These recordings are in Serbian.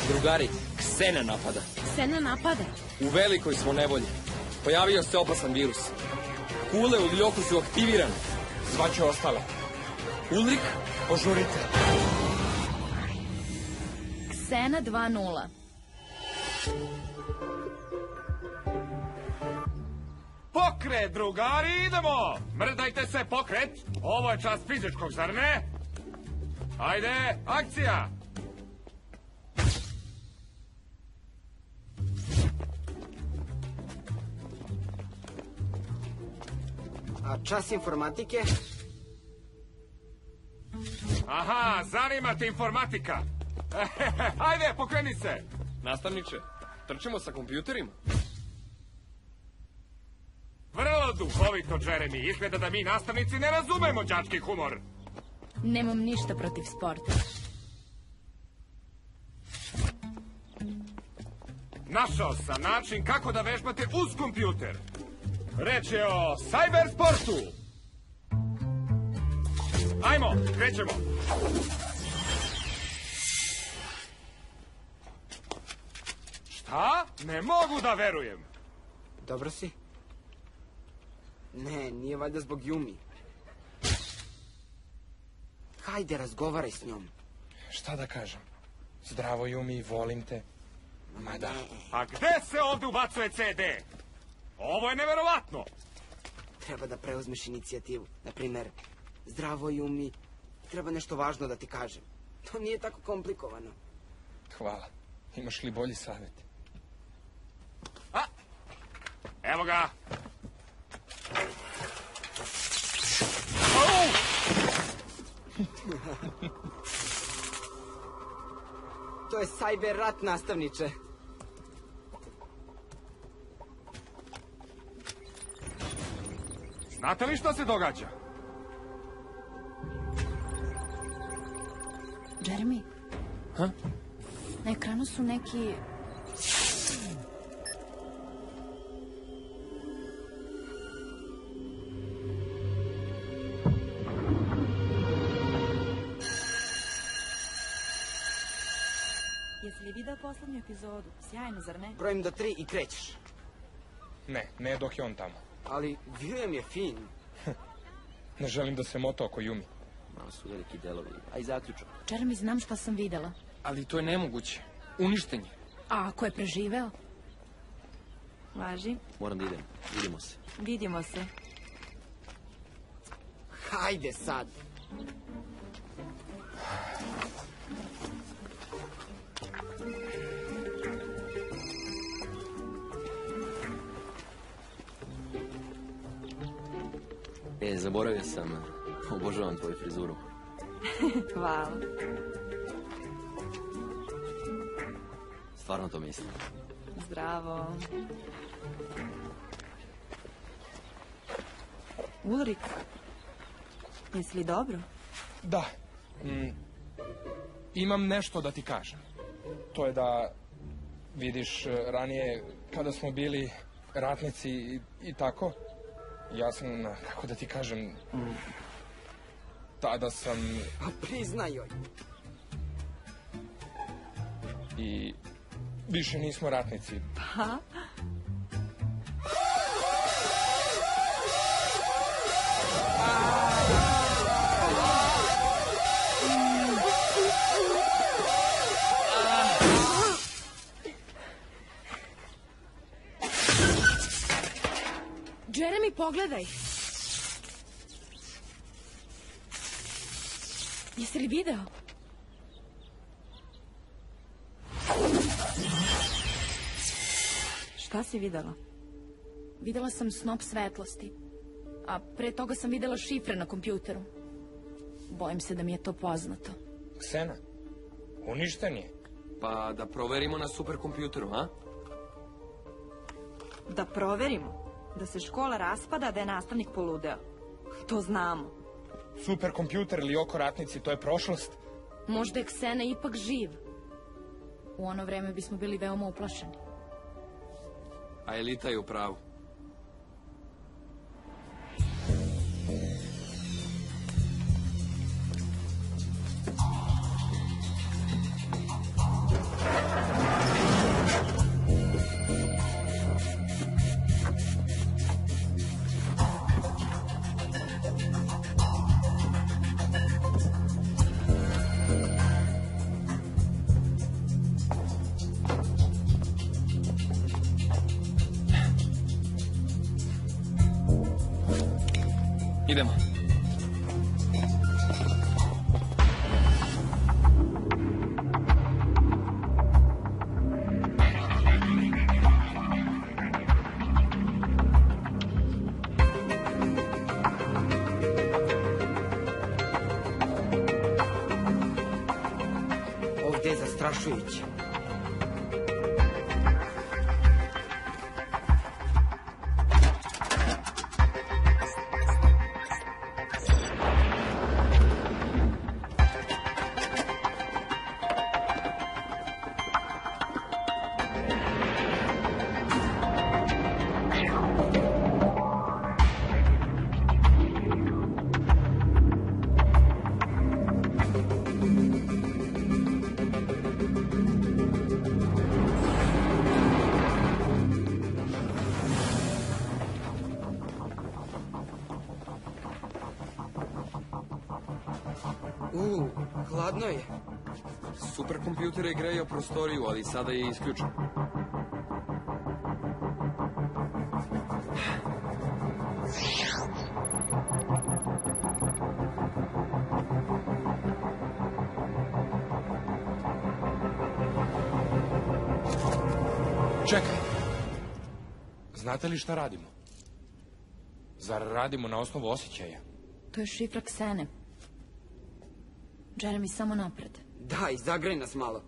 Drugari, Ksena napada. Ksena napada? U velikoj smo nevolji. Pojavio se opasan virus. Kule u Ljoku su aktivirane. Zvaću ostale. Ulrik, požurite. Ksena 2-0. Pokret, drugari, idemo! Mrdajte se, pokret! Ovo je čast fizičkog, zar ne? Ajde, akcija! A čas informatike? Aha, zanima te informatika. Ajde, pokreni se! Nastavniče, trčimo sa kompjuterima. Vrlo duhovito, Jeremy. Izgleda da mi nastavnici ne razumemo đački humor. Nemam ništa protiv sporta. Našao sam način kako da vežbate uz kompjuter. Reč je o cyber sportu. Ajmo, krećemo. Šta? Ne mogu da verujem. Dobro si? Ne, nije valjda zbog Yumi. Hajde, razgovaraj s njom. Šta da kažem? Zdravo, Yumi, volim te. Ma da. A gde se ovde ubacuje CD? Ovo je neverovatno. Treba da preuzmeš inicijativu. Naprimer, zdravo, Yumi, treba nešto važno da ti kažem. To nije tako komplikovano. Hvala. Imaš li bolji savjet? Evo ga. To je cyber rat, nastavniče. Znate li šta se događa? Jeremy? Ha? Na ekranu su neki... Jesi li video poslednju epizodu? Sjajno, zar ne? Brojim do 3 i krećeš. Ne dok je on tamo. Ali William je fin. Ne želim da se mota oko Yumi. Malo su veliki delovi, a i zaključak. Jeremy, znam šta sam videla. Ali to je nemoguće. Uništen je. A ako je preživeo? Važi. Moram da idem. Vidimo se. Vidimo se. Hajde sad. Zaboravio sam. Obožavam tvoju frizuru. Hvala. Stvarno to mislim. Zdravo. Ulrik, jesi li dobro? Da. Imam nešto da ti kažem. To je da, vidiš, ranije kada smo bili ratnici i tako, ja sam, kako da ti kažem, tada sam... A priznaj joj. I više nismo ratnici. Pa? Jeremy, pogledaj. Jesi li video? Šta si videla? Videla sam snop svetlosti. A pre toga sam videla šifre na kompjuteru. Bojim se da mi je to poznato. Ksena, uništen je. Pa da proverimo na superkompjuteru, a? Da proverimo. Da se škola raspada, da je nastavnik poludeo. To znamo. Superkompjuter ili oko ratnici, to je prošlost. Možda je Ksena ipak živ. U ono vreme bismo bili veoma uplašeni. A Elita je u pravu. Idemo. Ovdje je zastrašujuće. Hladno je. Superkompjuter je grejao prostoriju, ali sada je isključen. Čekaj. Znate li šta radimo? Zar radimo na osnovu osjećaja? To je šifra Ksene. Jeremy, samo napred. Daj, zagrej nas malo.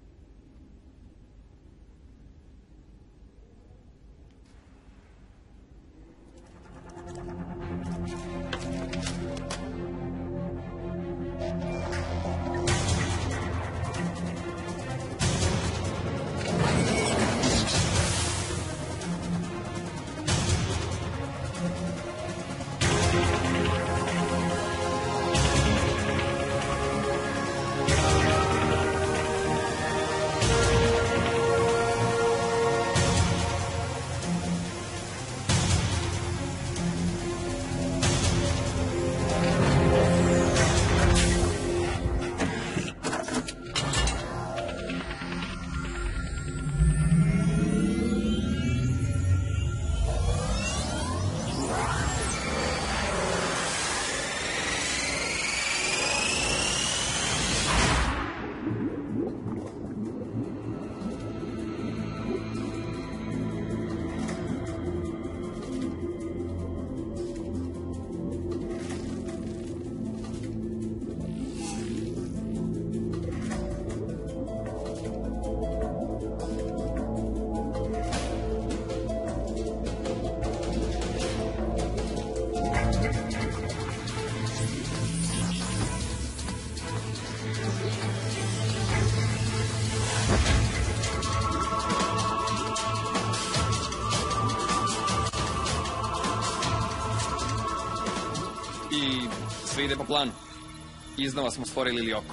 I sve ide po planu. Iznova smo stvorili Lioko.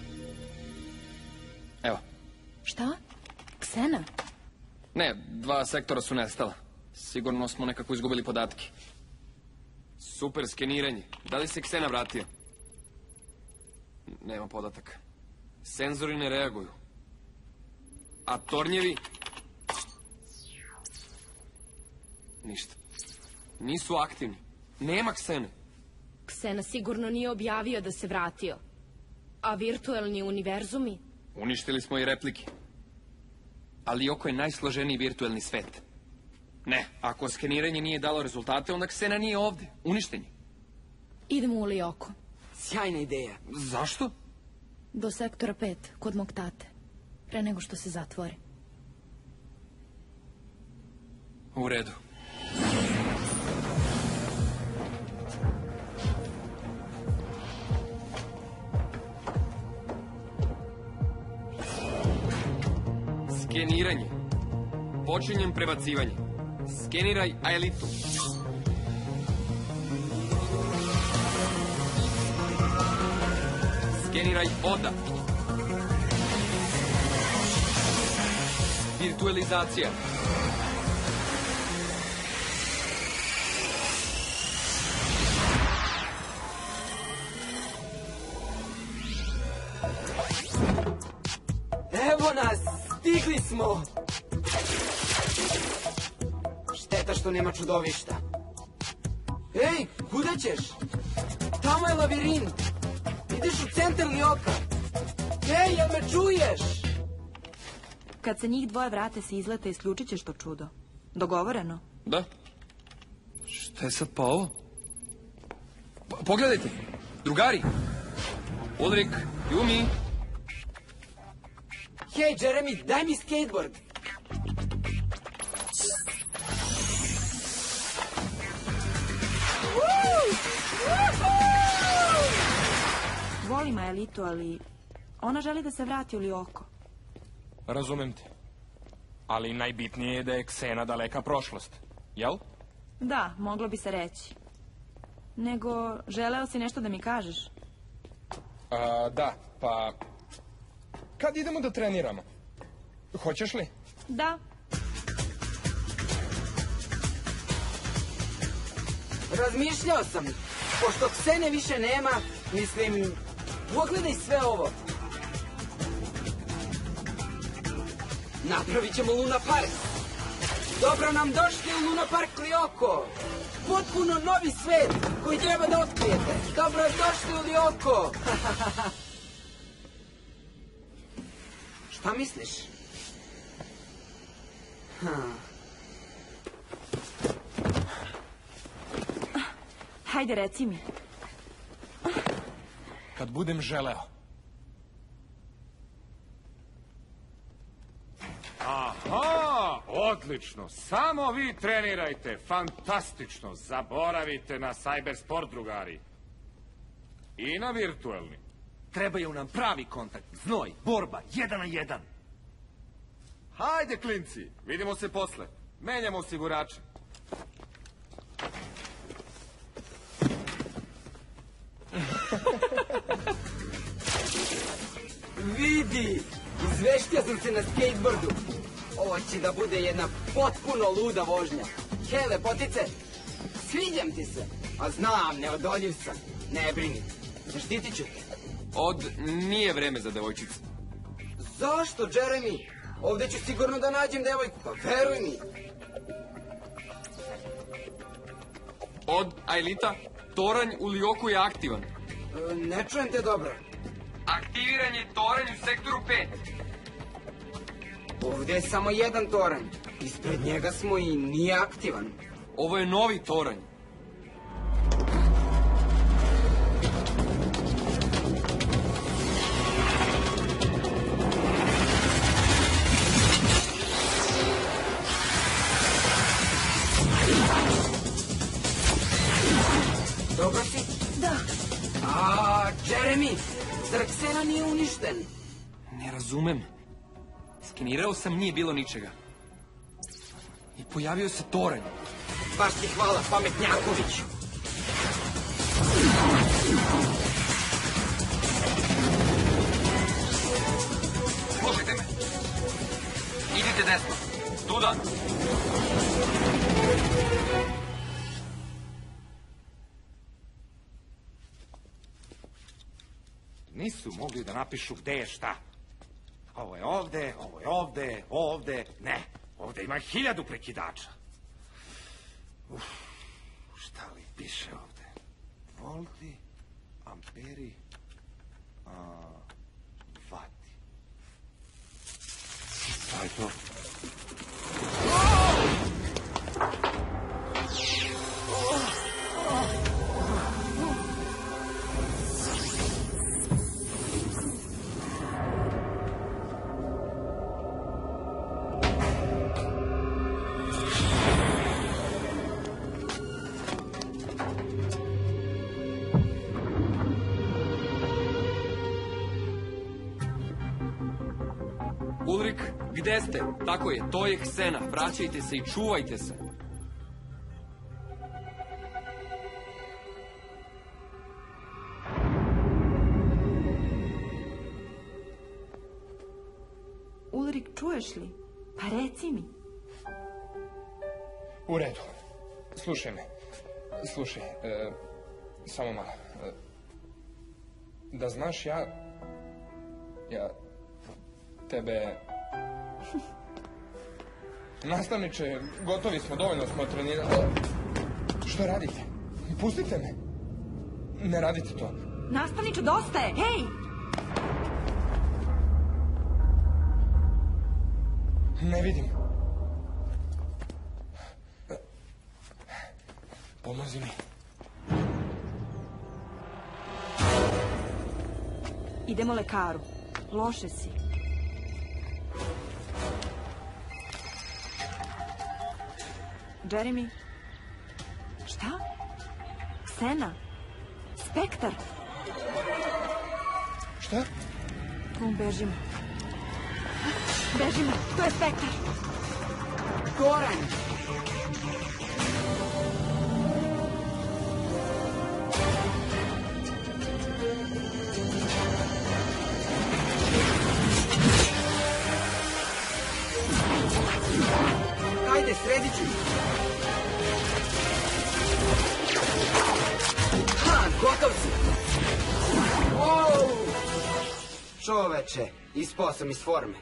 Evo. Šta? Ksena? Ne, 2 sektora su nestala. Sigurno smo nekako izgubili podatke. Super skeniranje. Da li se Ksena vratio? Nema podataka. Senzori ne reaguju. A tornjevi? Ništa. Nisu aktivni. Nema Ksene. Ksena sigurno nije objavio da se vratio. A virtualni univerzumi? Uništili smo i replike. Ali Lioko je najsloženiji virtualni svet. Ne, ako skeniranje nije dalo rezultate, onda Ksena nije ovde. Uništen je. Idemo u Lioko. Sjajna ideja. Zašto? Do sektora 5, kod mog tate. Pre nego što se zatvori. U redu. Skeniranje. Počinjem prebacivanje. Skeniraj Aelitu. Skeniraj Oda. Virtualizacija. Evo nas, stigli smo! Šteta što nema čudovišta. Ej, Kuda ćeš? Tamo je lavirint. Ideš u centar Lioka. Hej, jel me čuješ? Kad se njih dvoje vrate sa izleta, isključit ćeš to čudo. Dogovoreno? Da. Šta je sad pa ovo? Pogledajte, drugari. Ulrik, Jumi. Hej, Jeremy, daj mi skateboard. Volim Aelitu, ali ona želi da se vrati u Lioko. Razumem te. Ali najbitnije je da je Ksena daleka prošlost. Jel? Da, moglo bi se reći. Nego, želeo si nešto da mi kažeš? Da, pa... Kad idemo da treniramo? Hoćeš li? Da. Razmišljao sam. Pošto Ksene više nema, mislim... Pogledaj sve ovo. Napravit ćemo Luna Park. Dobro nam došli u Luna Park Lioko. Potpuno novi svet koji treba da otkrijete. Dobro došli u Lioko. Šta misliš? Hajde, reci mi. Kad budem želeo. Aha, odlično. Samo vi trenirajte. Fantastično. Zaboravite na cybersport, drugari. I na virtualni. Trebaju nam pravi kontakt, znoj, borba, 1 na 1. Hajde, klinci. Vidimo se posle. Menjamo osigurače. Vidi, izveštio sam se na skateboardu. Ovo će da bude jedna potpuno luda vožnja. Hej, lepotice, sviđam ti se. A znam, neodoljiv sam. Ne brini, zaštitit ću te. Nije vreme za devojčicu. Zašto, Jeremy? Ovde ću sigurno da nađem devojku, pa veruj mi. Aelita, toranj u Lioku je aktivan. Ne čujem te dobro. Aktiviran je toranj u sektoru 5. Ovde je samo jedan toranj. Ispred njega smo i nije aktivan. Ovo je novi toranj. Dobro si? Da. Jeremy, zar Ksena nije uništen? Ne razumem. Skenirao sam, nije bilo ničega. I pojavio se toranj. Baš ti hvala, pametnjakoviću. Slušajte me. Idite desno. Tuda. Nisu mogli da napišu gde je šta. Ovo je ovde, ovo je ovde, ovde. Ne, ovde ima 1000 prekidača. Šta li piše ovde? Volti, amperi, vati. Šta je to? Ulrik, gde ste? Tako je, to je Ksena. Vraćajte se i čuvajte se. Ulrik, čuješ li? Pa reci mi. U redu. Slušaj me. Slušaj, samo malo. Da znaš, ja tebe... Nastavniče, gotovi smo, dovoljno smo trenirali. Što radite? Pustite me. Ne radite to. Nastavniče, dosta je! Hej! Ne vidim. Pomozi mi. Idemo lekaru. Loše si. Jeremy? Šta? Ksena? Spektar? Šta? Bežimo. Bežimo, to je Spektar. Goran! Ajde, sredit ću. Ha, gotov si. Wow! Čoveče, ispao sam iz forme.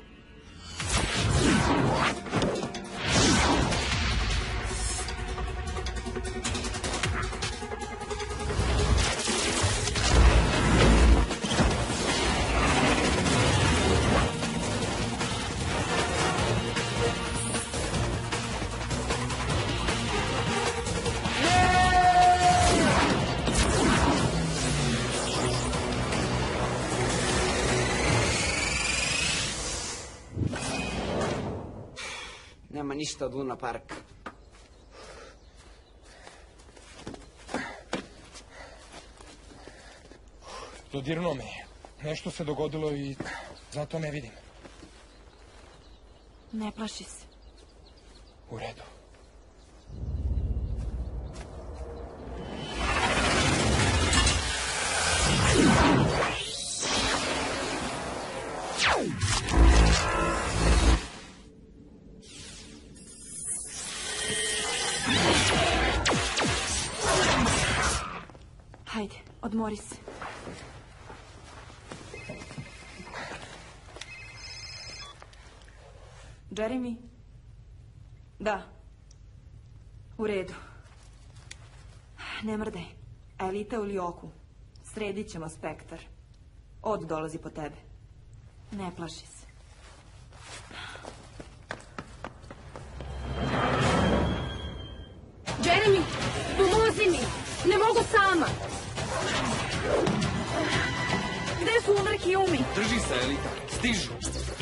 Nema ništa od Luna Parka. Dodirnuo me je. Nešto se dogodilo i zato ne vidim. Ne plaši se. U redu. Hajde, odmori se. Jeremy? Da. U redu. Ne mrdaj. Elita u Lioku. Sredit ćemo Spektar. Od dolazi po tebe. Ne plaši se. Jeremy, pomozi mi! Ne mogu sama! Gde su Ulrich i Yumi? Drži se, Elita. Stižu.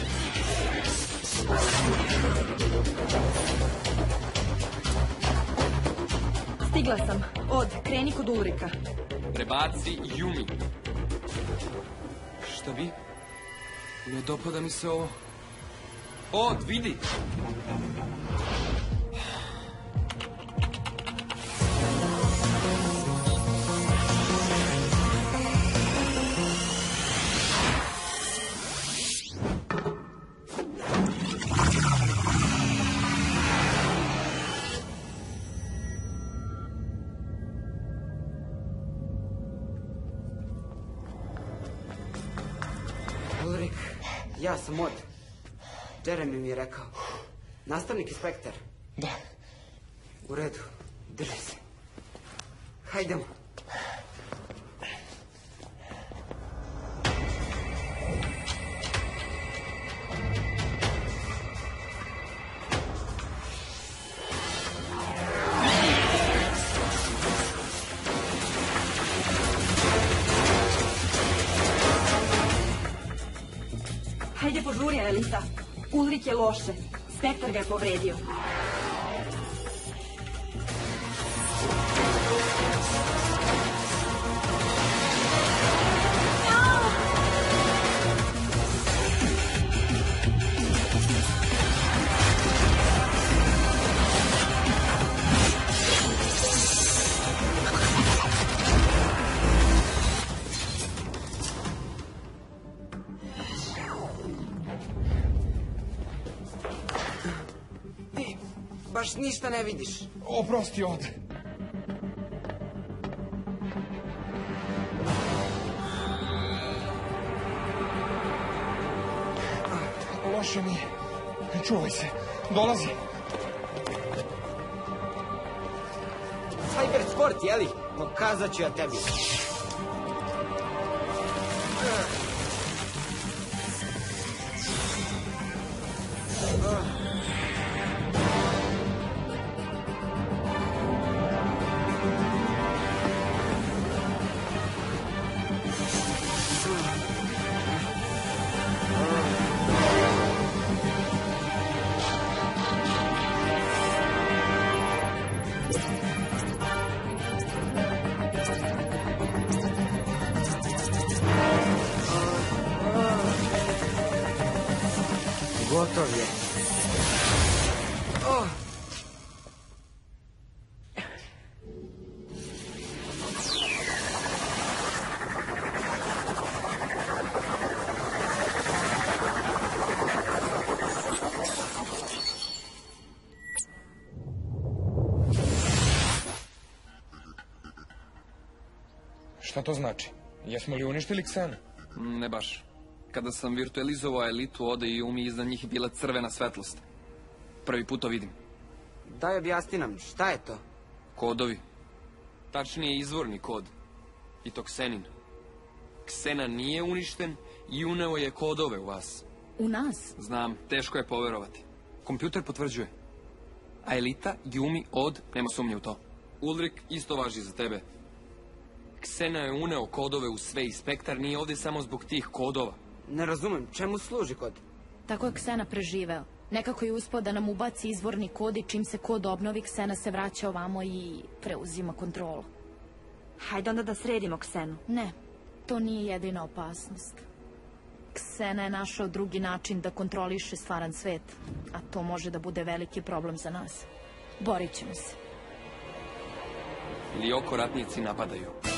Stigla sam. Od, kreni kod Ulrika. Prebaci Yumi. Šta bi? Ne dopada mi se ovo. Od, vidi! Ulrich, ja sam Od. Jeremy mi je rekao. Nastavnik i Spektar. Da. U redu, drži se. Hajdemo. Hajde požuri, Elita. Ulrich je loše. Spektar ga je povredio. Baš ništa ne vidiš. Oprosti, Od. Loše mi je. Čuvaj se. Dolazi. Cyber sport, jeli? Pokazat ću ja tebi. Gotov je. Šta to znači? Jesmo li uništili Ksenu? Ne baš. Kada sam virtualizovao elitu Ode i Yumi, iznad njih je bila crvena svetlost. Prvi put to vidim. Daj objasni nam, šta je to? Kodovi. Tačnije izvorni kod. I to Ksenin. Ksena nije uništen i uneo je kodove u vas. U nas? Znam, teško je poverovati. Kompjuter potvrđuje. A elita, Yumi, Od, nema sumnje u to. Ulrik, isto važi za tebe. Ksena je uneo kodove u sve i Spektar nije ovdje samo zbog tih kodova. Ne razumem, čemu služi kod? Tako je Ksena preživeo. Nekako je uspio da nam ubaci izvorni kod i čim se kod obnovi, Ksena se vraća ovamo i preuzima kontrolu. Hajde onda da sredimo Ksenu. Ne, to nije jedina opasnost. Ksena je našao drugi način da kontroliše stvaran svet, a to može da bude veliki problem za nas. Borit ćemo se. Lioko ratnici napadaju.